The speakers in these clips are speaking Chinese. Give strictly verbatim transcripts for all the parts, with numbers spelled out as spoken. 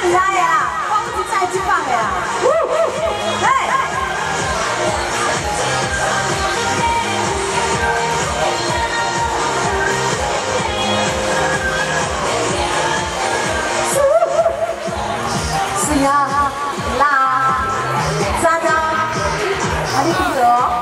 厉害的啦，我不是在去放的啦。哎。 是啊，啦，赞啊，啊你记得哦。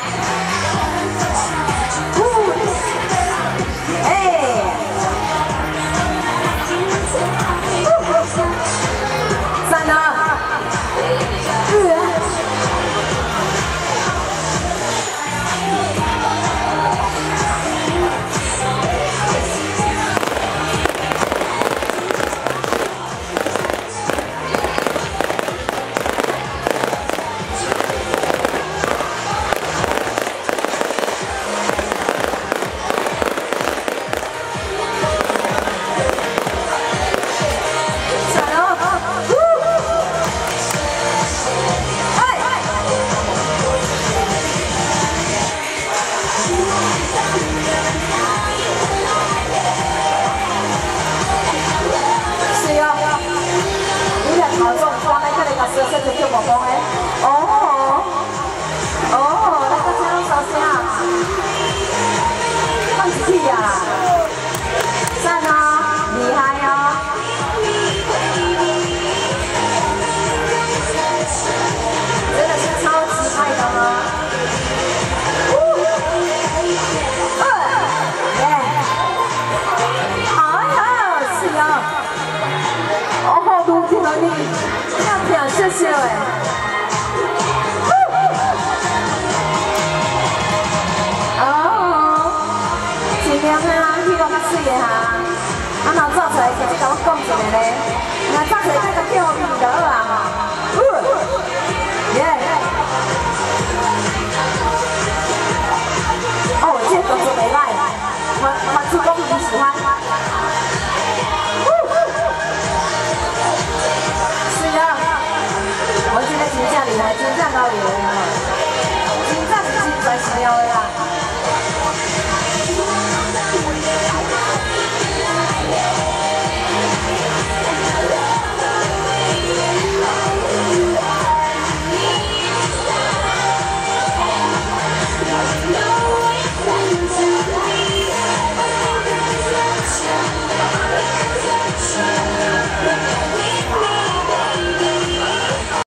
谢谢哎。哦，尽量啊，希望较水的哈。啊，若做出来，直接甲我讲一下咧。若做出来，再甲叫我面就好啊哈。耶！哦，这动作袂歹，我我主公很喜欢。 我今天请假里来，请假到底了。